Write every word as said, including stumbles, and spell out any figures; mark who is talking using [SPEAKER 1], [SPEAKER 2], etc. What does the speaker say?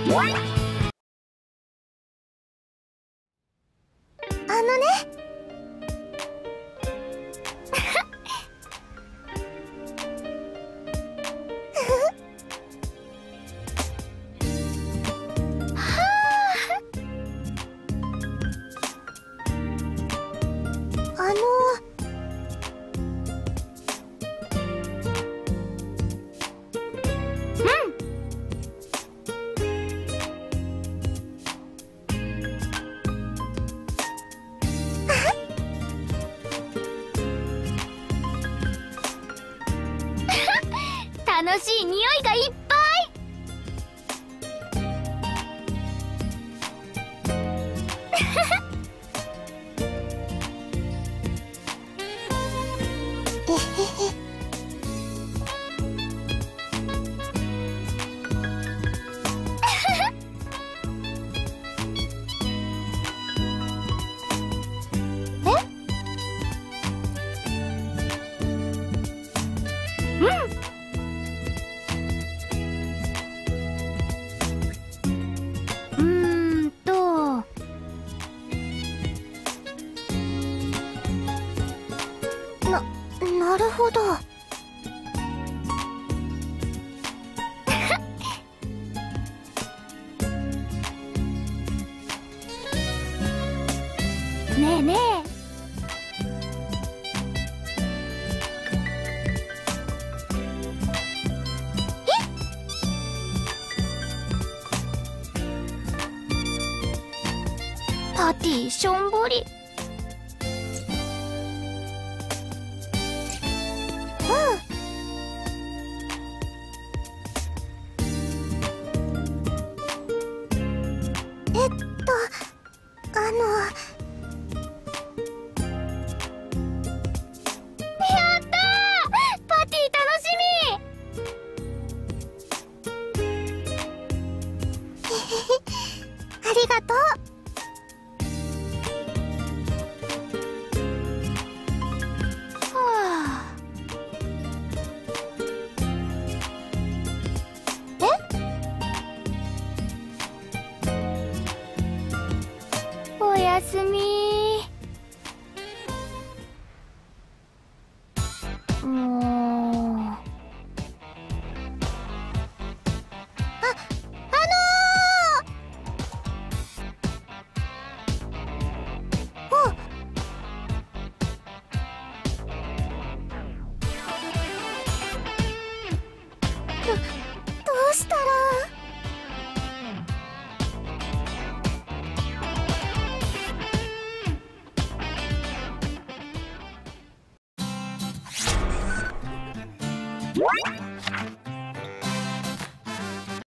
[SPEAKER 1] あのね。あの楽しい匂いがいっぱい。えへへ。なるほど。ねえねえ。パティしょんぼり。えっと、あの。やったー！パティ楽しみ！へへへ、ありがとう。はあ。え？おやすみ。もう。あ、あのー。お。ど、どうしたら。What?